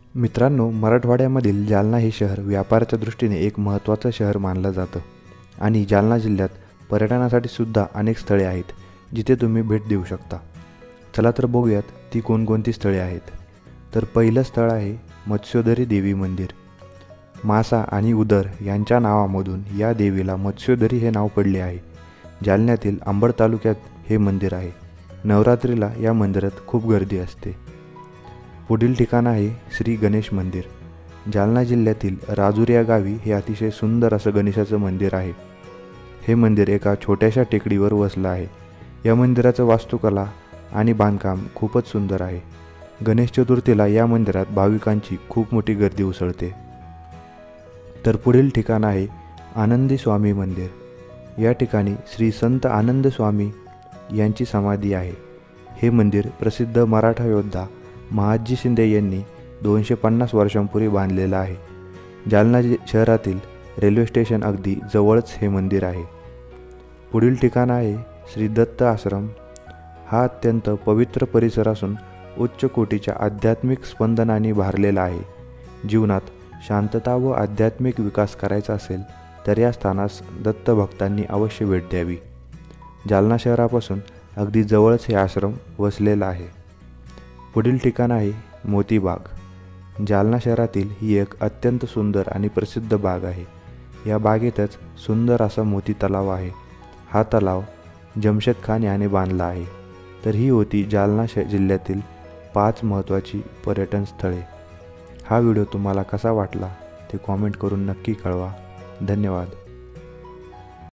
मित्रांनो, मराठवाड्यामधील जालना हे शहर व्यापाराच्या दृष्टीने एक महत्त्वाचं शहर मानलं जातं आणि जालना जिल्ह्यात पर्यटनासाठी सुद्धा अनेक स्थळे आहेत जिथे तुम्ही भेट देऊ शकता। चला तर बघूयात ती कोणकोणती स्थळे आहेत। तर पहिलं स्थळ आहे मत्स्योदरी देवी मंदिर। मासा आणि उदर यांच्या नावामधून या देवीला मत्स्योदरी हे नाव पडले आहे। जालन्यातील अंबड तालुक्यात हे मंदिर आहे। नवरात्रीला या मंदिरात खूप गर्दी असते। पुढील ठिकाण आहे श्री गणेश मंदिर। जालना जिल्ह्यातील राजूर या गावी हे अतिशय सुंदर असं गणेशाचं मंदिर आहे। हे मंदिर एका छोट्याशा टेकडीवर वसलं आहे। या मंदिराचं वास्तुकला आणि बांधकाम खूपच सुंदर आहे। गणेश चतुर्थीला या मंदिरात भाविकांची खूप मोठी गर्दी उसळते। तर पुढील ठिकाण आहे आनंदी स्वामी मंदिर। या ठिकाणी श्री संत आनंद स्वामी यांची समाधी आहे। हे मंदिर प्रसिद्ध मराठा योद्धा महादजी शिंदे यांनी 250 वर्षांपूर्वी बांधलेलं आहे। जालना शहरातील रेल्वे स्टेशन अगदी जवळच हे मंदिर आहे। पुढील ठिकाण आहे श्री दत्त आश्रम। हा अत्यंत पवित्र परिसर असून उच्च कोटीच्या आध्यात्मिक स्पंदनांनी भारलेला आहे। जीवनात शांतता व आध्यात्मिक विकास करायचा असेल तर या स्थानास दत्त भक्तांनी अवश्य भेट द्यावी। जालना शहरापासून अगदी जवळच हे आश्रम वसलेला आहे। पुढील ठिकाण आहे मोती बाग। जालना शहरातील ही एक अत्यंत सुंदर आणि प्रसिद्ध बाग आहे। या बागेतच सुंदर असा मोती तलाव आहे। हा तलाव जमशेद खान याने बांधला आहे। तर ही होती जालना जिल्ह्यातील 5 महत्त्वाची पर्यटन स्थळे। हा व्हिडिओ तुम्हाला कसा वाटला ते कॉमेंट करून नक्की कळवा। धन्यवाद।